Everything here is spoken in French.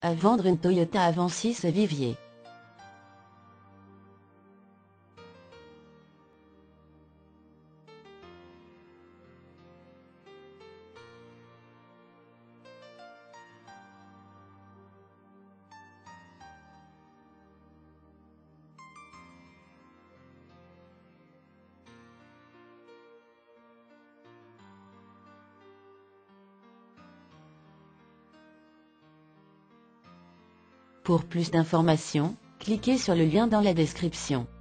À vendre une Toyota Avensis à Viviers. Pour plus d'informations, cliquez sur le lien dans la description.